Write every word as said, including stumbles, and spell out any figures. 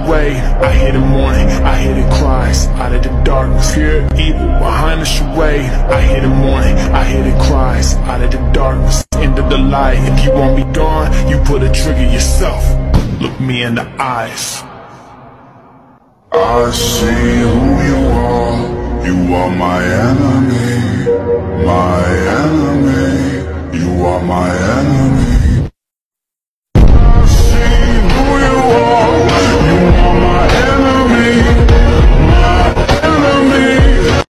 charade. I hear the mourning, I hear the cries out of the darkness. Fear evil behind the charade. I hear the mourning, I hear the cries out of the darkness. End of the light. If you want me gone, you pull the trigger yourself. Look me in the eyes. I see who you are. You are my enemy, my enemy. You are my enemy.